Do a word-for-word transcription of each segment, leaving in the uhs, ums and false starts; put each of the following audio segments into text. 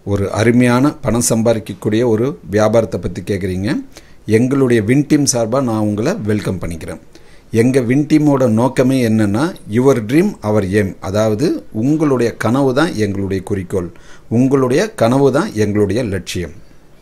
ஒரு அருமையான பணம் சம்பாதிக்கக்கூடிய ஒரு வியாபாரத்தை பற்றி கேட்குறீங்க. எங்களுடைய வின் டீம் சார்பாக நான் உங்களை வெல்கம் பண்ணிக்கிறேன். எங்கள் வின் டீமோட நோக்கமே என்னென்னா, யுவர் ட்ரீம் அவர் எய்ம். அதாவது உங்களுடைய கனவு தான் எங்களுடைய குறிக்கோள், உங்களுடைய கனவு தான் எங்களுடைய லட்சியம்.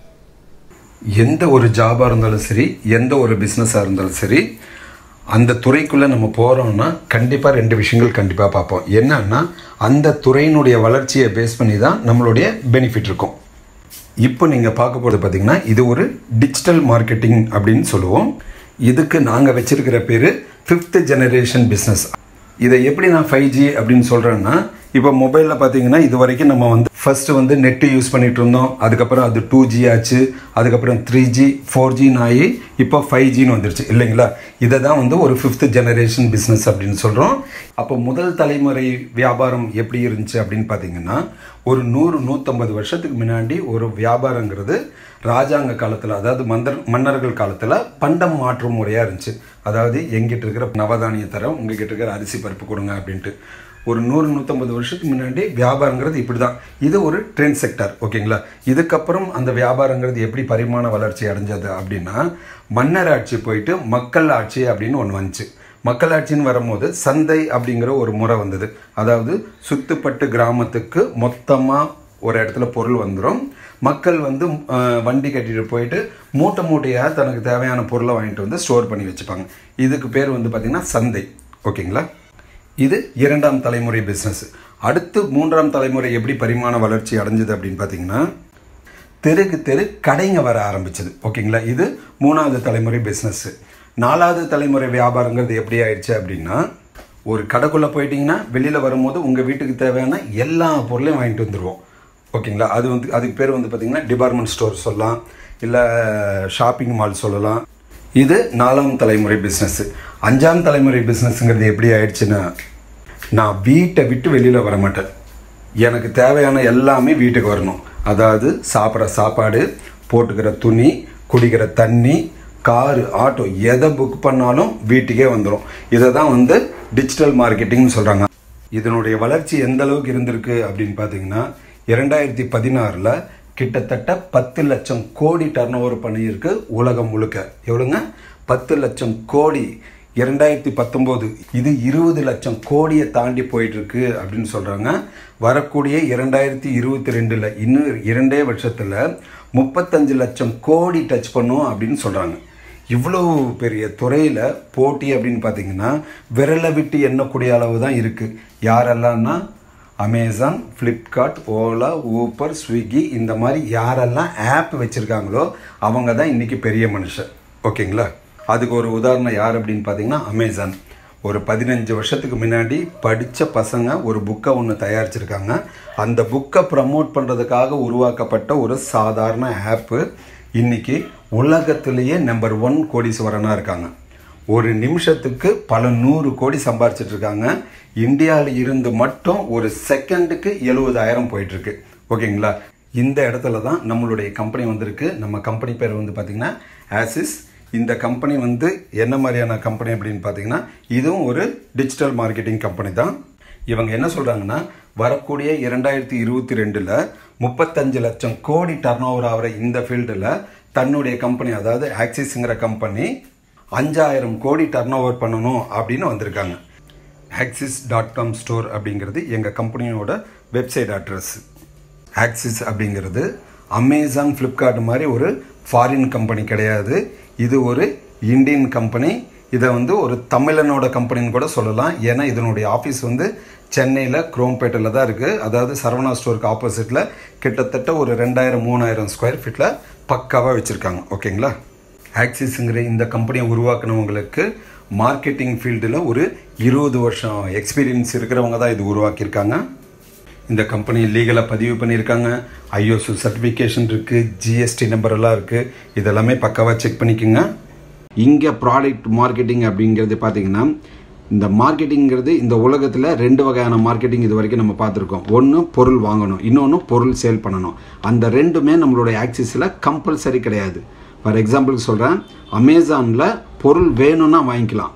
எந்த ஒரு ஜாபாக இருந்தாலும் சரி, எந்த ஒரு பிஸ்னஸாக இருந்தாலும் சரி, அந்த துறைக்குள்ளே நம்ம போகிறோம்னா கண்டிப்பாக ரெண்டு விஷயங்கள் கண்டிப்பாக பார்ப்போம். என்னன்னா, அந்த துறையினுடைய வளர்ச்சியை பேஸ் பண்ணி தான் நம்மளுடைய பெனிஃபிட் இருக்கும். இப்போ நீங்கள் பார்க்க போகிறது பார்த்திங்கன்னா, இது ஒரு டிஜிட்டல் மார்க்கெட்டிங் அப்படின்னு சொல்லுவோம். இதுக்கு நாங்கள் வச்சிருக்கிற பேர் ஃபிஃப்த் ஜெனரேஷன் பிஸ்னஸ். இதை எப்படி நான் ஃபைவ் ஜி அப்படின்னு சொல்கிறேன்னா, இப்போ மொபைலில் பார்த்தீங்கன்னா இது வரைக்கும் நம்ம வந்து ஃபஸ்ட்டு வந்து நெட்டு யூஸ் பண்ணிகிட்டு இருந்தோம். அதுக்கப்புறம் அது டூ ஜி ஆச்சு, அதுக்கப்புறம் த்ரீ ஜி ஃபோர் ஜின்னு ஆகி இப்போ ஃபைவ் ஜின்னு வந்துருச்சு இல்லைங்களா. இதை தான் வந்து ஒரு ஃபிஃப்த் ஜெனரேஷன் பிஸ்னஸ் அப்படின்னு சொல்கிறோம். அப்போ முதல் தலைமுறை வியாபாரம் எப்படி இருந்துச்சு அப்படின்னு பார்த்தீங்கன்னா, ஒரு நூறு நூற்றம்பது வருஷத்துக்கு முன்னாடி ஒரு வியாபாரங்கிறது ராஜாங்க காலத்தில், அதாவது மந்தர் மன்னர்கள் காலத்தில் பண்டம் மாற்றும் முறையாக இருந்துச்சு. அதாவது எங்கிட்ட இருக்கிற நவதானிய தரம் உங்ககிட்ட இருக்கிற அரிசி பருப்பு கொடுங்க அப்படின்ட்டு. ஒரு நூறு நூற்றம்பது வருஷத்துக்கு முன்னாடி வியாபாரங்கிறது இப்படி தான். இது ஒரு ட்ரெண்ட் செக்டர், ஓகேங்களா. இதுக்கப்புறம் அந்த வியாபாரங்கிறது எப்படி பரிமாண வளர்ச்சி அடைஞ்சது அப்படின்னா, மன்னர் ஆட்சி போயிட்டு மக்கள் ஆட்சி அப்படின்னு ஒன்று வந்துச்சு. மக்களாட்சின்னு வரும்போது சந்தை அப்படிங்கிற ஒரு முறை வந்தது. அதாவது சுத்துப்பட்டு கிராமத்துக்கு மொத்தமாக ஒரு இடத்துல பொருள் வந்துடும். மக்கள் வந்து வண்டி கட்டிட்டு போயிட்டு மூட்டை மூட்டையாக தனக்கு தேவையான பொருளை வாங்கிட்டு வந்து ஸ்டோர் பண்ணி வச்சுப்பாங்க. இதுக்கு பேர் வந்து பார்த்திங்கன்னா சந்தை, ஓகேங்களா. இது இரண்டாம் தலைமுறை பிஸ்னஸ். அடுத்து மூன்றாம் தலைமுறை எப்படி பரிமாண வளர்ச்சி அடைஞ்சது அப்படின்னு பார்த்தீங்கன்னா, தெருக்கு தெரு கடைங்க வர ஆரம்பிச்சது, ஓகேங்களா. இது மூணாவது தலைமுறை பிஸ்னஸ். நாலாவது தலைமுறை வியாபாரங்கிறது எப்படி ஆயிடுச்சு அப்படின்னா, ஒரு கடைக்குள்ளே போயிட்டீங்கன்னா வெளியில் வரும்போது உங்கள் வீட்டுக்கு தேவையான எல்லா பொருளையும் வாங்கிட்டு வந்துடுவோம், ஓகேங்களா. அது வந்து அதுக்கு பேர் வந்து பார்த்திங்கன்னா டிபார்ட்மெண்ட் ஸ்டோர் சொல்லலாம், இல்லை ஷாப்பிங் மால் சொல்லலாம். இது நாலாம் தலைமுறை பிஸ்னஸ். அஞ்சாம் தலைமுறை பிஸ்னஸ்ங்கிறது எப்படி ஆயிடுச்சுன்னா, நான் வீட்டை விட்டு வெளியில் வர மாட்டேன், எனக்கு தேவையான எல்லாமே வீட்டுக்கு வரணும். அதாவது சாப்பிட்ற சாப்பாடு, போட்டுக்கிற துணி, குடிக்கிற தண்ணி, காரு, ஆட்டோ எதை புக் பண்ணாலும் வீட்டுக்கே வந்துடும். இதை தான் வந்து டிஜிட்டல் மார்க்கெட்டிங்னு சொல்கிறாங்க. இதனுடைய வளர்ச்சி எந்த அளவுக்கு இருந்திருக்கு அப்படின்னு பார்த்தீங்கன்னா, இரண்டாயிரத்தி பதினாறில் கிட்டத்தட்ட பத்து லட்சம் கோடி டர்ன் ஓவர் பண்ணியிருக்கு உலகம் முழுக்க. எவ்வளோங்க? பத்து லட்சம் கோடி. இரண்டாயிரத்தி பத்தொம்போது இது இருபது லட்சம் கோடியை தாண்டி போயிட்டுருக்கு அப்படின்னு சொல்கிறாங்க. வரக்கூடிய இரண்டாயிரத்தி இருபத்தி ரெண்டில் இன்னும் இரண்டே வருஷத்தில் முப்பத்தஞ்சு லட்சம் கோடி டச் பண்ணும் அப்படின்னு சொல்கிறாங்க. இவ்வளோ பெரிய துறையில் போட்டி அப்படின்னு பார்த்தீங்கன்னா விரலை விட்டு எண்ணக்கூடிய அளவு தான் இருக்குது. யாரெல்லாம்னா Amazon, Flipkart, Ola, Uber, Swiggy, இந்த மாதிரி யாரெல்லாம் ஆப் வச்சுருக்காங்களோ அவங்க தான் இன்றைக்கி பெரிய மனுஷன், ஓகேங்களா. அதுக்கு ஒரு உதாரணம் யார் அப்படின்னு பார்த்தீங்கன்னா அமேசான். ஒரு பதினஞ்சு வருஷத்துக்கு முன்னாடி படித்த பசங்க ஒரு புக்கை ஒன்று தயாரிச்சிருக்காங்க. அந்த புக்கை ப்ரமோட் பண்ணுறதுக்காக உருவாக்கப்பட்ட ஒரு சாதாரண ஆப்பு இன்றைக்கி உலகத்திலேயே நம்பர் ஒன் கோடீஸ்வரனாக இருக்காங்க. ஒரு நிமிஷத்துக்கு பல நூறு கோடி சம்பாரிச்சிட்ருக்காங்க. இந்தியாவில் இருந்து மட்டும் ஒரு செகண்டுக்கு எழுபதாயிரம் போயிட்டுருக்கு, ஓகேங்களா. இந்த இடத்துல தான் நம்மளுடைய கம்பெனி வந்திருக்கு. நம்ம கம்பெனி பேர் வந்து பார்த்திங்கன்னா ஆசிஸ். இந்த கம்பெனி வந்து என்ன மாதிரியான கம்பெனி அப்படின்னு பார்த்தீங்கன்னா, இதுவும் ஒரு டிஜிட்டல் மார்க்கெட்டிங் கம்பெனி தான். இவங்க என்ன சொல்கிறாங்கன்னா, வரக்கூடிய இரண்டாயிரத்தி இருபத்தி ரெண்டில் முப்பத்தஞ்சு லட்சம் கோடி டர்ன் ஓவர் ஆகிற இந்த ஃபீல்டில் தன்னுடைய கம்பெனி, அதாவது ஆக்சிஸுங்கிற கம்பெனி அஞ்சாயிரம் கோடி டர்ன் ஓவர் பண்ணணும் அப்படின்னு வந்திருக்காங்க. ஆக்சிஸ் டாட் காம் ஸ்டோர் அப்படிங்கிறது எங்கள் கம்பெனியோட வெப்சைட் அட்ரஸ். ஆக்சிஸ் அப்படிங்கிறது அமேசான், ஃப்ளிப்கார்ட் மாதிரி ஒரு ஃபாரின் கம்பெனி கிடையாது. இது ஒரு இந்தியன் கம்பெனி. இதை வந்து ஒரு தமிழனோட கம்பெனின்னு கூட சொல்லலாம். ஏன்னா இதனுடைய ஆஃபீஸ் வந்து சென்னையில் குரோம்பேட்டில் தான் இருக்குது. அதாவது சரவணா ஸ்டோருக்கு ஆப்போசிட்டில் கிட்டத்தட்ட ஒரு ரெண்டாயிரம் மூணாயிரம் ஸ்கொயர் ஃபீட்டில் பக்காவாக வச்சுருக்காங்க, ஓகேங்களா. ஆக்சிஸுங்கிற இந்த கம்பெனியை உருவாக்குனவங்களுக்கு மார்க்கெட்டிங் ஃபீல்டில் ஒரு இருபது வருஷம் எக்ஸ்பீரியன்ஸ் இருக்கிறவங்க தான் இது உருவாக்கியிருக்காங்க. இந்த கம்பெனி லீகலாக பதிவு பண்ணியிருக்காங்க. ஐஎஸ்ஓ சர்டிஃபிகேஷன் இருக்குது, ஜிஎஸ்டி நம்பர் எல்லாம் இருக்குது. இதெல்லாமே பக்காவாக செக் பண்ணிக்கோங்க. இங்கே ப்ராடக்ட் மார்க்கெட்டிங் அப்படிங்கிறது பார்த்திங்கன்னா, இந்த மார்க்கெட்டிங்கிறது இந்த உலகத்தில் ரெண்டு வகையான மார்க்கெட்டிங் இது வரைக்கும் நம்ம பார்த்துருக்கோம். ஒன்று பொருள் வாங்கணும், இன்னொன்று பொருள் சேல் பண்ணணும். அந்த ரெண்டுமே நம்மளுடைய ஆக்சிஸில் கம்பல்சரி கிடையாது. ஃபார் எக்ஸாம்பிளுக்கு சொல்கிறேன், அமேசானில் பொருள் வேணும்னா வாங்கிக்கலாம்,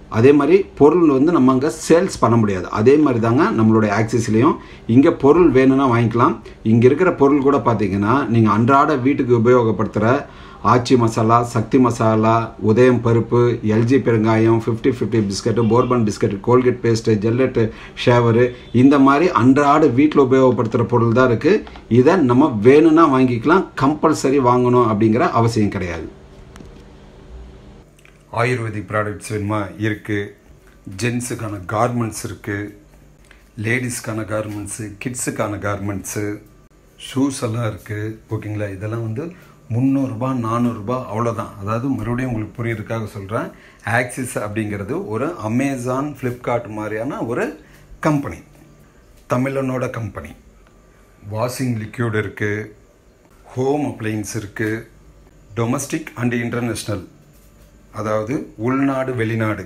அதே மாதிரி பொருள் வந்து நம்ம அங்கே சேல்ஸ் பண்ண முடியாது. அதே மாதிரி தாங்க நம்மளுடைய ஆக்சிஸ்லேயும் இங்கே பொருள் வேணும்னா வாங்கிக்கலாம். இங்கே இருக்கிற பொருள் கூட பார்த்தீங்கன்னா நீங்கள் அன்றாட வீட்டுக்கு உபயோகப்படுத்துகிற ஆச்சி மசாலா, சக்தி மசாலா, உதயம் பருப்பு, எல்ஜி பெருங்காயம், fifty fifty biscuit, Bourbon biscuit, Colgate paste, Gillette, shaver, இந்த மாதிரி அன்றாட வீட்டில் உபயோகப்படுத்துகிற பொருள் தான் இருக்குது. இதை நம்ம வேணும்னா வாங்கிக்கலாம், கம்பல்சரி வாங்கணும் அப்படிங்கிற அவசியம் கிடையாது. ஆயுர்வேதிக் ப்ராடக்ட்ஸ் வேணுமா இருக்குது. ஜென்ஸுக்கான கார்மெண்ட்ஸ் இருக்குது, லேடிஸ்க்கான கார்மெண்ட்ஸு, கிட்ஸுக்கான கார்மெண்ட்ஸு, ஷூஸ் எல்லாம் இருக்குது. ஓகேங்களா, இதெல்லாம் வந்து முந்நூறுரூபா நானூறுரூபா அவ்வளோதான். அதாவது மறுபடியும் உங்களுக்கு புரியறதுக்காக சொல்கிறேன், ஆக்சிஸ் அப்படிங்கிறது ஒரு அமேசான், ஃப்ளிப்கார்ட் மாதிரியான ஒரு கம்பெனி, தமிழனோட கம்பெனி. வாஷிங் லிக்யூட் இருக்குது, ஹோம் அப்ளையன்ஸ் இருக்குது, டொமஸ்டிக் அண்ட் இன்டர்நேஷ்னல், அதாவது உள்நாடு வெளிநாடு,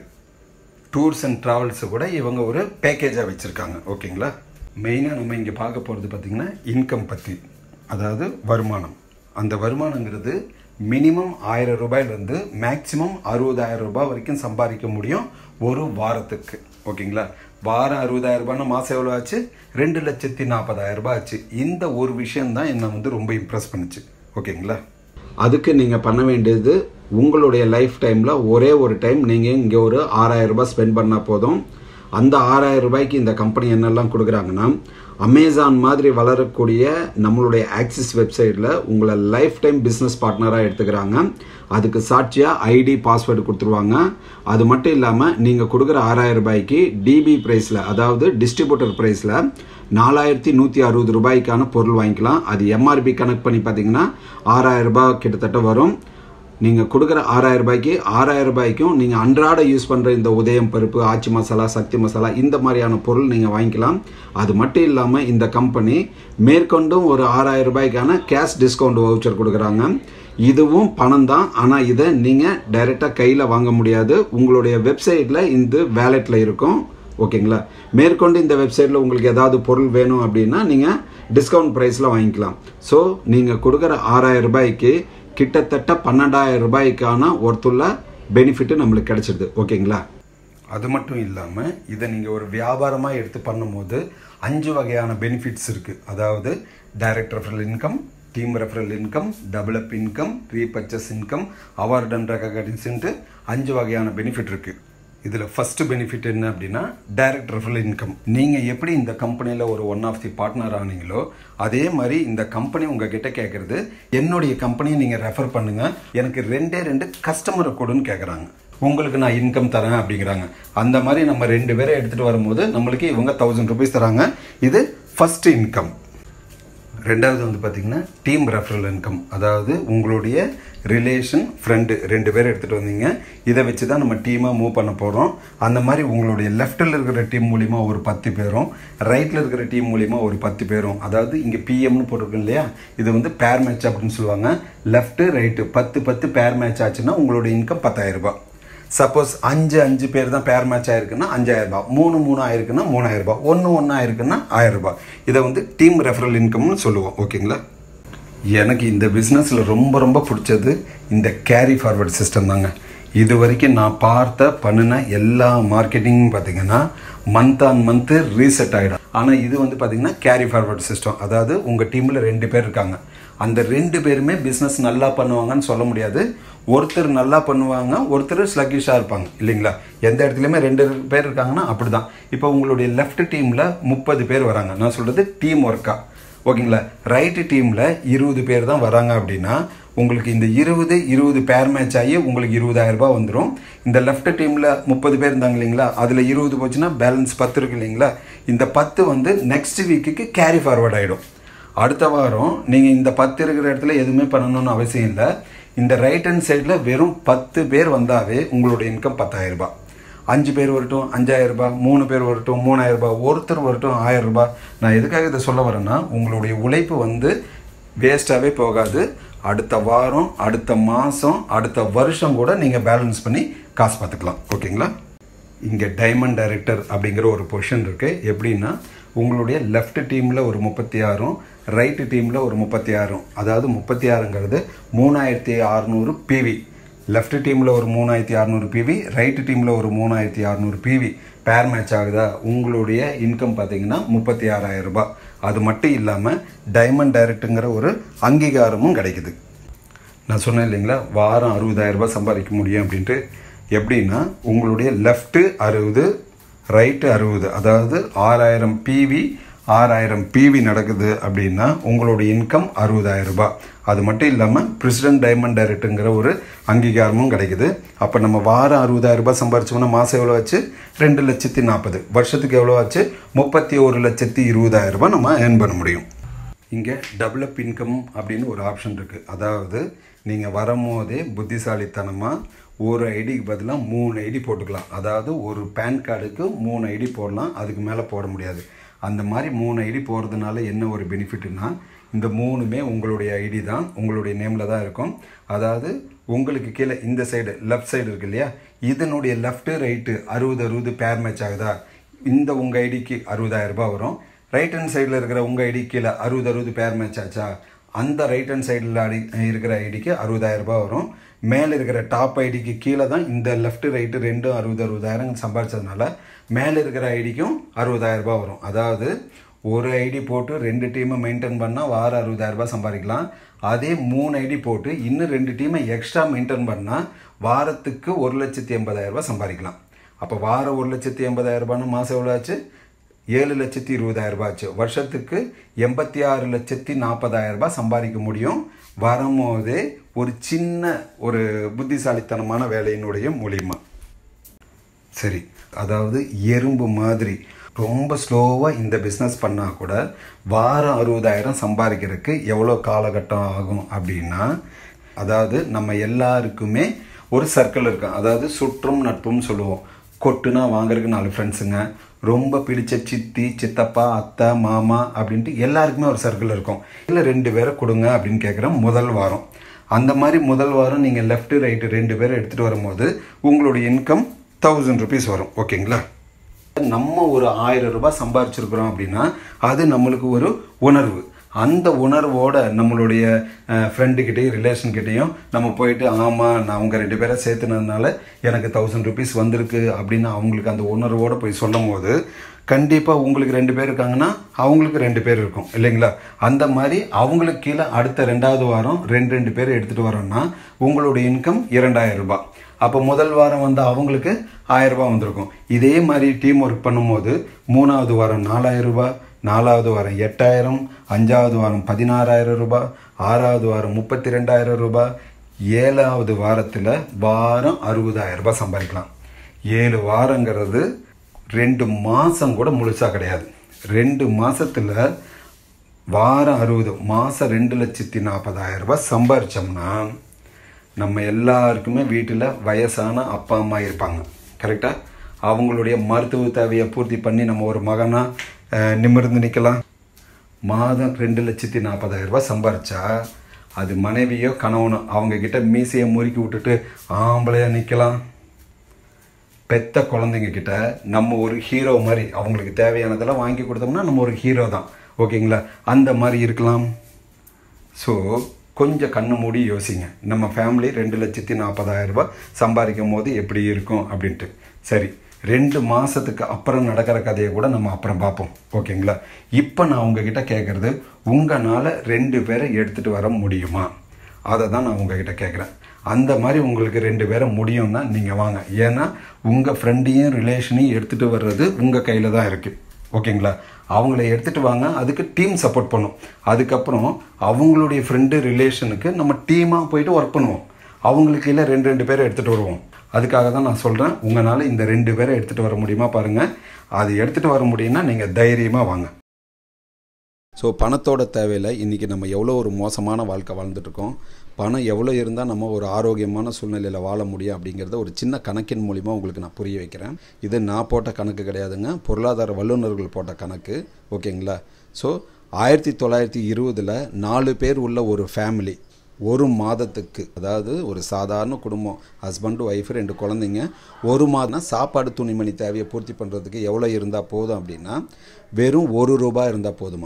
டூர்ஸ் அண்ட் ட்ராவல்ஸை கூட இவங்க ஒரு பேக்கேஜாக வச்சுருக்காங்க. ஓகேங்களா, மெயினாக நம்ம இங்கே பார்க்க போகிறது பார்த்திங்கன்னா இன்கம் பற்றி, அதாவது வருமானம். அந்த வருமானங்கிறது மினிமம் ஆயிரம் ரூபாயிலேருந்து மேக்ஸிமம் அறுபதாயிரம் ரூபாய் வரைக்கும் சம்பாதிக்க முடியும் ஒரு வாரத்துக்கு. ஓகேங்களா, வாரம் அறுபதாயிரம் ரூபாய்னா மாதம் எவ்வளோ ஆச்சு? ரெண்டு லட்சத்தி நாற்பதாயிரம் ரூபாய் ஆச்சு. இந்த ஒரு விஷயந்தான் என்னை வந்து ரொம்ப இம்ப்ரெஸ் பண்ணுச்சு. ஓகேங்களா, அதுக்கு நீங்கள் பண்ண வேண்டியது உங்களுடைய லைஃப் டைமில் ஒரே ஒரு டைம் நீங்கள் இங்கே ஒரு ஆறாயிரம் ரூபாய் ஸ்பெண்ட் பண்ணால் போதும். அந்த ஆறாயிரம் ரூபாய்க்கு இந்த கம்பெனி என்னெல்லாம் கொடுக்குறாங்கன்னா, அமேசான் மாதிரி வளரக்கூடிய நம்மளுடைய ஆக்சிஸ் வெப்சைட்டில் உங்களை லைஃப் டைம் பிஸ்னஸ் பார்ட்னராக எடுத்துக்கிறாங்க. அதுக்கு சாட்சியாக ஐடி பாஸ்வேர்டு கொடுத்துருவாங்க. அது மட்டும் இல்லாமல் நீங்கள் கொடுக்குற ஆறாயிரம் ரூபாய்க்கு டிபி ப்ரைஸில், அதாவது டிஸ்ட்ரிபியூட்டர் ப்ரைஸில் நாலாயிரத்தி நூற்றி அறுபது ரூபாய்க்கான பொருள் வாங்கிக்கலாம். அது எம்ஆர்பி கனெக்ட் பண்ணி பார்த்தீங்கன்னா ஆறாயிரம் ரூபாய் கிட்டத்தட்ட வரும். நீங்கள் கொடுக்குற ஆறாயிரம் ரூபாய்க்கு ஆறாயிரம் ரூபாய்க்கும் நீங்கள் அன்றாட யூஸ் பண்ணுற இந்த உதயம் பருப்பு, ஆச்சி மசாலா, சக்தி மசாலா, இந்த மாதிரியான பொருள் நீங்கள் வாங்கிக்கலாம். அது மட்டும் இல்லாமல் இந்த கம்பெனி மேற்கொண்டும் ஒரு ஆறாயிரம் ரூபாய்க்கான கேஷ் டிஸ்கவுண்ட் வவுச்சர் கொடுக்குறாங்க. இதுவும் பணம் தான், ஆனால் இதை நீங்கள் டைரெக்டாக கையில் வாங்க முடியாது. உங்களுடைய வெப்சைட்டில் இந்த வேலெட்டில் இருக்கும். ஓகேங்களா, மேற்கொண்டு இந்த வெப்சைட்டில் உங்களுக்கு ஏதாவது பொருள் வேணும் அப்படின்னா நீங்கள் டிஸ்கவுண்ட் ப்ரைஸில் வாங்கிக்கலாம். ஸோ நீங்கள் கொடுக்குற ஆறாயிரம் ரூபாய்க்கு கிட்டத்தட்ட பன்னெண்டாயிரம் ரூபாய்க்கான ஒருத்துள்ள பெனிஃபிட்டு நம்மளுக்கு கிடைச்சிடுது. ஓகேங்களா, அது மட்டும் இல்லாமல் இதை நீங்கள் ஒரு வியாபாரமாக எடுத்து பண்ணும்போது அஞ்சு வகையான பெனிஃபிட்ஸ் இருக்குது. அதாவது direct referral income, team referral income, double up income, repurchase income, award and ரெகக்னிஷன்ட்டு அஞ்சு வகையான பெனிஃபிட் இருக்குது. இதில் ஃபஸ்ட்டு பெனிஃபிட் என்ன அப்படின்னா டைரக்ட் ரெஃபரல் இன்கம். நீங்கள் எப்படி இந்த கம்பெனியில் ஒரு ஒன் ஆஃப் தி பார்ட்னர் ஆனீங்களோ அதே மாதிரி இந்த கம்பெனி உங்ககிட்ட கேட்குறது, என்னுடைய கம்பெனியை நீங்கள் ரெஃபர் பண்ணுங்கள், எனக்கு ரெண்டே ரெண்டு கஸ்டமரை கொடுன்னு கேட்குறாங்க, உங்களுக்கு நான் இன்கம் தரேன் அப்படிங்கிறாங்க. அந்த மாதிரி நம்ம ரெண்டு பேரை எடுத்துகிட்டு வரும்போது நம்மளுக்கு இவங்க தௌசண்ட் ருபீஸ் தராங்க. இது ஃபஸ்ட்டு இன்கம். ரெண்டாவது வந்து பார்த்திங்கன்னா டீம் ரெஃபரல் இன்கம். அதாவது உங்களுடைய ரிலேஷன், ஃப்ரெண்டு ரெண்டு பேர் எடுத்துகிட்டு வந்தீங்க, இதை வச்சு தான் நம்ம டீமாக மூவ் பண்ண போகிறோம். அந்த மாதிரி உங்களுடைய லெஃப்ட்டில் இருக்கிற டீம் மூலிமா ஒரு பத்து பேரும், ரைட்டில் இருக்கிற டீம் மூலிமா ஒரு பத்து பேரும், அதாவது இங்கே பிஎம்னு போட்டிருக்கோம் இல்லையா, இது வந்து பேர் மேட்ச் அப்படின்னு சொல்லுவாங்க. லெஃப்ட்டு ரைட்டு பத்து பத்து பேர் மேட்ச் ஆச்சுன்னா உங்களுடைய இன்கம் பத்தாயிரம் ரூபாய். சப்போஸ் அஞ்சு அஞ்சு பேர் தான் பேர் மேட்ச் ஆயிருக்குன்னா அஞ்சாயிரம் ரூபாய், மூணு மூணு ஆயிருக்குன்னா மூணாயிரம் ரூபாய், ஒன்று ஒன்று ஆயிருக்குன்னா ஆயிரம் ரூபாய். இதை வந்து டீம் ரெஃபரல் இன்கம்னு சொல்லுவோம். ஓகேங்களா, எனக்கு இந்த பிஸ்னஸில் ரொம்ப ரொம்ப பிடிச்சது இந்த கேரி ஃபார்வர்ட் சிஸ்டம் தாங்க. இது வரைக்கும் நான் பார்த்த பண்ணின எல்லா மார்க்கெட்டிங்கும் பார்த்தீங்கன்னா மந்த் ஆன் மந்த்து ரீசெட் ஆகிடும். ஆனால் இது வந்து பார்த்தீங்கன்னா கேரி ஃபார்வர்ட் சிஸ்டம். அதாவது உங்கள் டீமில் ரெண்டு பேர் இருக்காங்க, அந்த ரெண்டு பேருமே பிஸ்னஸ் நல்லா பண்ணுவாங்கன்னு சொல்ல முடியாது. ஒருத்தர் நல்லா பண்ணுவாங்க, ஒருத்தர் ஸ்லக்கிஷாக இருப்பாங்க இல்லைங்களா. எந்த இடத்துலையுமே ரெண்டு பேர் இருக்காங்கன்னா அப்படி தான். இப்போ உங்களுடைய லெஃப்ட் டீமில் முப்பது பேர் வராங்க, நான் சொல்கிறது டீம் ஒர்க்காக. ஓகேங்களா, ரைட்டு டீமில் இருபது பேர் தான் வராங்க அப்படின்னா உங்களுக்கு இந்த இருபது இருபது பேர் மேட்ச் ஆகி உங்களுக்கு இருபதாயிரம் ரூபாய் வந்துடும். இந்த லெஃப்ட் டீமில் முப்பது பேர் இருந்தாங்க இல்லைங்களா, அதில் இருபது போச்சுன்னா பேலன்ஸ் பத்து இருக்கு இல்லைங்களா. இந்த பத்து வந்து நெக்ஸ்ட் வீக்குக்கு கேரி ஃபார்வர்ட் ஆகிடும். அடுத்த வாரம் நீங்கள் இந்த பத்து இருக்கிற இடத்துல எதுவுமே பண்ணணும்னு அவசியம் இல்லை. இந்த ரைட் ஹேண்ட் சைடில் வெறும் பத்து பேர் வந்தாவே உங்களுடைய இன்கம் பத்தாயிரம் ரூபாய். அஞ்சு பேர் வரட்டும் அஞ்சாயிரம் ரூபாய், மூணு பேர் வரட்டும் மூணாயிரம் ரூபாய், ஒருத்தர் வரட்டும் ஆயிரம் ரூபாய். நான் எதுக்காக இதை சொல்ல வரேன்னா, உங்களுடைய உழைப்பு வந்து வேஸ்ட்டாகவே போகாது. அடுத்த வாரம், அடுத்த மாதம், அடுத்த வருஷம் கூட நீங்கள் பேலன்ஸ் பண்ணி காசு பார்த்துக்கலாம். ஓகேங்களா, இங்கே டைமண்ட் டைரக்டர் அப்படிங்கிற ஒரு பொசிஷன் இருக்குது. எப்படின்னா உங்களுடைய லெஃப்ட் டீமில் ஒரு முப்பத்தி ஆறும் ரைட்டு டீமில் ஒரு முப்பத்தி ஆறும், அதாவது முப்பத்தி ஆறுங்கிறது மூணாயிரத்தி அறநூறு பிவி, லெஃப்ட் டீமில் ஒரு மூணாயிரத்தி அறநூறு பிவி, ரைட்டு டீமில் ஒரு மூணாயிரத்தி அறநூறு பிவி பேர் மேட்ச் ஆகுதா, உங்களுடைய இன்கம் பார்த்தீங்கன்னா முப்பத்தி ஆறாயிரம் ரூபாய். அது மட்டும் இல்லாமல் டைமண்ட் டைரக்ட்டுங்கிற ஒரு அங்கீகாரமும் கிடைக்குது. நான் சொன்னேன் இல்லைங்களா, வாரம் அறுபதாயிரம் ரூபாய் சம்பாதிக்க முடியும் அப்படின்ட்டு. எப்படின்னா உங்களுடைய லெஃப்ட்டு அறுபது, ரைட்டு அறுபது, அதாவது ஆறாயிரம் பிவி ஆறாயிரம் பிவி நடக்குது அப்படின்னா உங்களுடைய இன்கம் அறுபதாயிரம் ரூபாய். அது மட்டும் இல்லாமல் பிரசிடென்ட் டைமண்ட் டைரக்ட்டுங்கிற ஒரு அங்கீகாரமும் கிடைக்குது. அப்போ நம்ம வாரம் அறுபதாயிரம் ரூபாய் சம்பாரிச்சோம்னா மாதம் எவ்வளோ ஆச்சு, ரெண்டு லட்சத்தி நாற்பது, வருஷத்துக்கு எவ்வளோ ஆச்சு, முப்பத்தி ஒரு லட்சத்தி இருபதாயிரம் ரூபாய் நம்ம ஏர்ன் பண்ண முடியும். இங்கே டெவலப் இன்கம் அப்படின்னு ஒரு ஆப்ஷன் இருக்குது. அதாவது நீங்கள் வரும்போதே புத்திசாலித்தனமாக ஒரு ஐடிக்கு பதிலாக மூணு ஐடி போட்டுக்கலாம். அதாவது ஒரு பேன் கார்டுக்கு மூணு ஐடி போடலாம், அதுக்கு மேலே போட முடியாது. அந்த மாதிரி மூணு ஐடி போகிறதுனால என்ன ஒரு பெனிஃபிட்னா, இந்த மூணுமே உங்களுடைய ஐடி தான், உங்களுடைய நேமில் தான் இருக்கும். அதாவது உங்களுக்கு கீழே இந்த சைடு லெஃப்ட் சைடு இருக்கு இல்லையா, இதனுடைய லெஃப்ட்டு ரைட்டு அறுபது அறுபது பேர் மேட்ச் ஆகுதா, இந்த உங்கள் ஐடிக்கு அறுபதாயிரம் ரூபாய் வரும். ரைட் ஹேண்ட் சைடில் இருக்கிற உங்கள் ஐடி கீழே அறுபது அறுபது பேர் மேட்ச் ஆச்சா, அந்த ரைட் ஹேண்ட் சைடில் ஐடி இருக்கிற ஐடிக்கு அறுபதாயிரம் ரூபாய் வரும். மேலே இருக்கிற டாப் ஐடிக்கு கீழே தான் இந்த லெஃப்ட்டு ரைட்டு ரெண்டும் அறுபது அறுபதாயிரம் சம்பாதிச்சதுனால மேலே இருக்கிற ஐடிக்கும் அறுபதாயிரம் ரூபாய் வரும். அதாவது ஒரு ஐடி போட்டு ரெண்டு டீமை மெயின்டைன் பண்ணால் வாரம் அறுபதாயிரம் ரூபாய் சம்பாதிக்கலாம். அதே மூணு ஐடி போட்டு இன்னும் ரெண்டு டீமை எக்ஸ்ட்ரா மெயின்டைன் பண்ணால் வாரத்துக்கு ஒரு லட்சத்தி எண்பதாயிரம் ரூபாய் சம்பாதிக்கலாம். அப்போ வாரம் ஒரு லட்சத்தி எண்பதாயிரம் ரூபான்னு மாதம் எவ்வளோ ஆச்சு, ஏழு லட்சத்தி இருபதாயிரம் ரூபாய் ஆச்சு. வருஷத்துக்கு எண்பத்தி ஆறு லட்சத்தி நாற்பதாயிரம் ரூபாய் சம்பாதிக்க முடியும். வரும்போதே ஒரு சின்ன ஒரு புத்திசாலித்தனமான வேலையினுடைய மூலியமா. சரி, அதாவது எறும்பு மாதிரி ரொம்ப ஸ்லோவாக இந்த பிஸ்னஸ் பண்ணால் கூட வாரம் அறுபதாயிரம் சம்பாதிக்கிறதுக்கு எவ்வளோ காலகட்டம் ஆகும் அப்படின்னா, அதாவது நம்ம எல்லாருக்குமே ஒரு சர்க்கிள் இருக்கும். அதாவது சுற்றும் நட்பும் சொல்லுவோம். கொட்டுனா வாங்குறதுக்கு நாலு ஃப்ரெண்ட்ஸுங்க, ரொம்ப பிடிச்ச சித்தி சித்தப்பா அத்தை மாமா அப்படின்ட்டு எல்லாருக்குமே ஒரு சர்க்கிள் இருக்கும். இல்லை ரெண்டு பேரை கொடுங்க அப்படின்னு கேட்குறேன் முதல் வாரம். அந்த மாதிரி முதல் வாரம் நீங்கள் லெஃப்ட்டு ரைட்டு ரெண்டு பேரை எடுத்துகிட்டு வரும்போது உங்களுடைய இன்கம் தௌசண்ட் ருபீஸ் வரும். ஓகேங்களா, நம்ம ஒரு ஆயிரம் ரூபாய் சம்பாரிச்சிருக்கிறோம் அப்படின்னா அது நம்மளுக்கு ஒரு உணர்வு. அந்த உணர்வோட நம்மளுடைய ஃப்ரெண்டுக்கிட்டையும் ரிலேஷன்கிட்டையும் நம்ம போயிட்டு ஆமாம் நான் அவங்க ரெண்டு பேரை சேர்த்துனதுனால எனக்கு தௌசண்ட் ருபீஸ் வந்திருக்கு அப்படின்னு அவங்களுக்கு அந்த உணர்வோடு போய் சொல்லும் போது கண்டிப்பாக உங்களுக்கு ரெண்டு பேர் இருக்காங்கன்னா அவங்களுக்கு ரெண்டு பேர் இருக்கும் இல்லைங்களா. அந்த மாதிரி அவங்களுக்கு கீழே அடுத்த ரெண்டாவது வாரம் ரெண்டு ரெண்டு பேர் எடுத்துகிட்டு வரோன்னா உங்களுடைய இன்கம் இரண்டாயிரம் ரூபாய். அப்போ முதல் வாரம் வந்து அவங்களுக்கு ஆயிரம் ரூபாய் வந்திருக்கும். இதே மாதிரி டீம் ஒர்க் பண்ணும்போது மூணாவது வாரம் நாலாயிரம் ரூபாய், நாலாவது வாரம் எட்டாயிரம், அஞ்சாவது வாரம் பதினாறாயிரம் ரூபாய், ஆறாவது வாரம் முப்பத்தி ரெண்டாயிரம் ரூபாய், ஏழாவது வாரத்தில் வாரம் அறுபதாயிரம் ரூபாய் சம்பாதிக்கலாம். ஏழு வாரங்கிறது ரெண்டு மாதம் கூட முழுசாக கிடையாது. ரெண்டு மாதத்தில் வாரம் அறுபது, மாதம் ரெண்டு லட்சத்தி நாற்பதாயிரம் ரூபாய் சம்பாதிச்சோம்னா நம்ம எல்லாருக்குமே வீட்டில் வயசான அப்பா அம்மா இருப்பாங்க கரெக்டாக. அவங்களுடைய மருத்துவ தேவையை பூர்த்தி பண்ணி நம்ம ஒரு மகனாக நிமிர்ந்து நிற்கலாம். மாதம் ரெண்டு லட்சத்தி நாற்பதாயிரம் ரூபாய் சம்பாரிச்சா அது மனைவியோ கணவனோ அவங்கக்கிட்ட மீசையை முறுக்கி விட்டுட்டு ஆம்பளையாக நிற்கலாம். பெத்த குழந்தைங்க கிட்ட நம்ம ஒரு ஹீரோ மாதிரி அவங்களுக்கு தேவையானதெல்லாம் வாங்கி கொடுத்தோம்னா நம்ம ஒரு ஹீரோ தான். ஓகேங்களா, அந்த மாதிரி இருக்கலாம். ஸோ கொஞ்சம் கண்ணு மூடி யோசிங்க, நம்ம ஃபேமிலி ரெண்டு லட்சத்தி நாற்பதாயிரம் ரூபாய் சம்பாதிக்கும் போது எப்படி இருக்கும் அப்படின்ட்டு. சரி, ரெண்டு மாதத்துக்கு அப்புறம் நடக்கிற கதையை கூட நம்ம அப்புறம் பார்ப்போம். ஓகேங்களா, இப்போ நான் உங்ககிட்ட கேட்குறது, உங்களால் ரெண்டு பேரை எடுத்துகிட்டு வர முடியுமா, அதை தான் நான் உங்ககிட்ட கேட்குறேன். அந்த மாதிரி உங்களுக்கு ரெண்டு பேரை முடியும்னா நீங்கள் வாங்க. ஏன்னா உங்கள் ஃப்ரெண்டையும் ரிலேஷனையும் எடுத்துகிட்டு வர்றது உங்கள் கையில் தான் இருக்குது. ஓகேங்களா, அவங்கள எடுத்துகிட்டு வாங்க. அதுக்கு டீம் சப்போர்ட் பண்ணும். அதுக்கப்புறம் அவங்களுடைய ஃப்ரெண்டு ரிலேஷனுக்கு நம்ம டீமாக போயிட்டு ஒர்க் பண்ணுவோம். அவங்களுக்கு இல்லை ரெண்டு ரெண்டு பேரை எடுத்துகிட்டு வருவோம். அதுக்காக தான் நான் சொல்கிறேன், உங்களால் இந்த ரெண்டு பேரை எடுத்துகிட்டு வர முடியுமா பாருங்கள். அது எடுத்துகிட்டு வர முடியும்னா நீங்கள் தைரியமாக வாங்க. ஸோ பணத்தோட தேவையில் இன்றைக்கி நம்ம எவ்வளோ ஒரு மோசமான வாழ்க்கை வாழ்ந்துட்டுருக்கோம். பணம் எவ்வளோ இருந்தால் நம்ம ஒரு ஆரோக்கியமான சூழ்நிலையில் வாழ முடியும் அப்படிங்கிறத ஒரு சின்ன கணக்கின் மூலிமா உங்களுக்கு நான் புரிய வைக்கிறேன். இது நான் போட்ட கணக்கு கிடையாதுங்க, பொருளாதார வல்லுநர்கள் போட்ட கணக்கு. ஓகேங்களா, ஸோ ஆயிரத்தி தொள்ளாயிரத்தி இருபதில் நாலு பேர் உள்ள ஒரு ஃபேமிலி ஒரு மாதத்துக்கு, அதாவது ஒரு சாதாரண குடும்பம், ஹஸ்பண்டு ஒய்ஃபு ரெண்டு குழந்தைங்க, ஒரு மாதம் சாப்பாடு துணிமணி தேவையை பூர்த்தி பண்ணுறதுக்கு எவ்வளோ இருந்தால் போதும் அப்படின்னா வெறும் ஒரு ரூபாய் இருந்தால் போதுமா.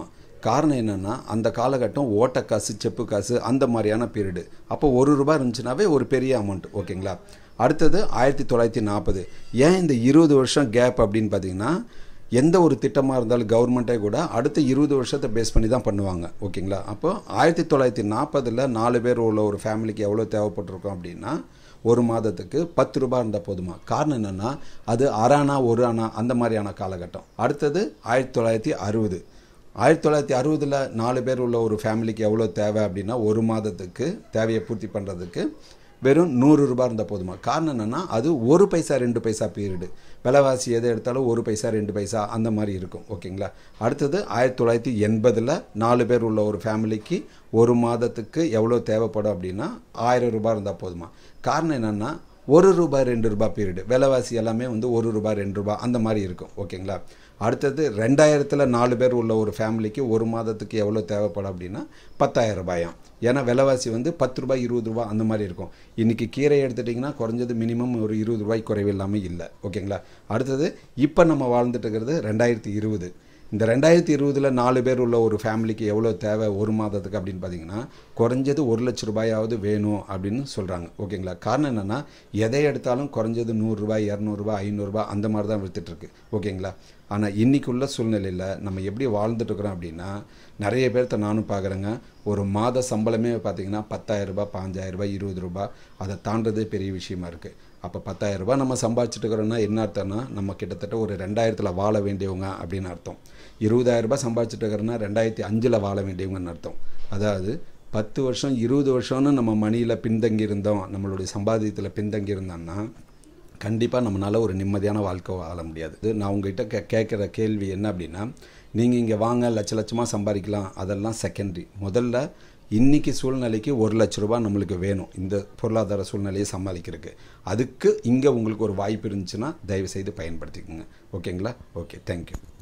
காரணம் என்னென்னா அந்த காலகட்டம் ஓட்டக்காசு செப்பு காசு அந்த மாதிரியான பீரியடு. அப்போ ஒரு ரூபாய் இருந்துச்சுனாவே ஒரு பெரிய அமௌண்ட். ஓகேங்களா. அடுத்தது ஆயிரத்தி தொள்ளாயிரத்தி நாற்பது. ஏன் இந்த இருபது வருஷம் கேப் அப்படின்னு பார்த்தீங்கன்னா, எந்த ஒரு திட்டமாக இருந்தாலும் கவர்மெண்ட்டே கூட அடுத்த இருபது வருஷத்தை பேஸ் பண்ணி தான் பண்ணுவாங்க. ஓகேங்களா. அப்போ ஆயிரத்தி தொள்ளாயிரத்தி நாற்பதில் நாலு பேர் உள்ள ஒரு ஃபேமிலிக்கு எவ்வளோ தேவைப்பட்டிருக்கோம் அப்படின்னா, ஒரு மாதத்துக்கு பத்து ரூபாய் இருந்தால் போதுமா. காரணம் என்னென்னா அது அரானா ஒரு அணா அந்த மாதிரியான காலகட்டம். அடுத்தது ஆயிரத்தி தொள்ளாயிரத்தி அறுபது ஆயிரத்தி தொள்ளாயிரத்தி அறுபதில் நாலு பேர் உள்ள ஒரு ஃபேமிலிக்கு எவ்வளோ தேவை அப்படின்னா, ஒரு மாதத்துக்கு தேவையை பூர்த்தி பண்ணுறதுக்கு வெறும் நூறு ரூபாய் இருந்தால் போதுமா. காரணம் என்னென்னா அது ஒரு பைசா ரெண்டு பைசா பீரியடு. விலைவாசி எதை எடுத்தாலும் ஒரு பைசா ரெண்டு பைசா அந்த மாதிரி இருக்கும். ஓகேங்களா. அடுத்தது ஆயிரத்தி தொள்ளாயிரத்தி எண்பதில் நாலு பேர் உள்ள ஒரு ஃபேமிலிக்கு ஒரு மாதத்துக்கு எவ்வளோ தேவைப்படும் அப்படின்னா ஆயிரம் ரூபாய் இருந்தால் போதுமா. காரணம் என்னென்னா ஒரு ரூபாய் ரெண்டு ரூபாய் பீரியடு. விலைவாசி எல்லாமே வந்து ஒரு ரூபாய் ரெண்டு ரூபாய் அந்த மாதிரி இருக்கும். ஓகேங்களா. அடுத்தது ரெண்டாயிரத்தில் நாலு பேர் உள்ள ஒரு ஃபேமிலிக்கு ஒரு மாதத்துக்கு எவ்வளோ தேவைப்படும் அப்படின்னா பத்தாயிரம் ரூபாயாம். ஏன்னா விலைவாசி வந்து பத்து ரூபாய் இருபது ரூபாய் அந்த மாதிரி இருக்கும். இன்றைக்கி கீரை எடுத்துட்டிங்கன்னா குறைஞ்சது மினிமம் ஒரு இருபது ரூபாய் குறைவு இல்லாமல் இல்லை. ஓகேங்களா. அடுத்தது இப்போ நம்ம வாழ்ந்துட்டு இருக்கிறது ரெண்டாயிரத்தி இருபது. இந்த ரெண்டாயிரத்தி இருபதில் நாலு பேர் உள்ள ஒரு ஃபேமிலிக்கு எவ்வளோ தேவை ஒரு மாதத்துக்கு அப்படின்னு பார்த்தீங்கன்னா, குறைஞ்சது ஒரு லட்ச ரூபாயாவது வேணும் அப்படின்னு சொல்கிறாங்க. ஓகேங்களா. காரணம் என்னென்னா எதை எடுத்தாலும் குறைஞ்சது நூறுரூபா இரநூறுபா ஐநூறுரூபா அந்த மாதிரி தான் விற்றுட்டுருக்கு. ஓகேங்களா. ஆனால் இன்றைக்குள்ள சூழ்நிலையில் நம்ம எப்படி வாழ்ந்துட்டுருக்குறோம் அப்படின்னா, நிறைய பேர்த்த நானும் பார்க்குறேங்க, ஒரு மாத சம்பளமே பார்த்திங்கன்னா பத்தாயிரரூபா பாஞ்சாயிரரூபா இருபது ரூபா அதை தாண்டதே பெரிய விஷயமா இருக்குது. அப்போ பத்தாயிரரூபா நம்ம சம்பாதிச்சுட்டு இருக்கிறோன்னா என்ன அர்த்தம்னா, நம்ம கிட்டத்தட்ட ஒரு ரெண்டாயிரத்தில் வாழ வேண்டியவங்க அப்படின்னு அர்த்தம். இருபதாயிரரூபா சம்பாதிச்சுட்டு இருக்கிறோன்னா ரெண்டாயிரத்தி அஞ்சில் வாழ வேண்டியவங்கன்னு அர்த்தம். அதாவது பத்து வருஷம் இருபது வருஷம்னு நம்ம மணியில் பின்தங்கி இருந்தோம், நம்மளுடைய சம்பாதியத்தில் பின்தங்கி இருந்தோம்னா கண்டிப்பாக நம்மளால் ஒரு நிம்மதியான வாழ்க்கை வாழ முடியாது. நான் உங்கள்கிட்ட கே கேட்குற கேள்வி என்ன அப்படின்னா, நீங்கள் இங்கே வாங்க லட்ச லட்சமாக சம்பாதிக்கலாம், அதெல்லாம் செகண்டரி. முதல்ல இன்றைக்கி சூழ்நிலைக்கு ஒரு லட்ச ரூபா நம்மளுக்கு வேணும் இந்த பொருளாதார சூழ்நிலையை சமாளிக்கிறதுக்கு. அதுக்கு இங்கே உங்களுக்கு ஒரு வாய்ப்பு இருந்துச்சுன்னா தயவுசெய்து பயன்படுத்திக்கோங்க. ஓகேங்களா. Okay, thank you.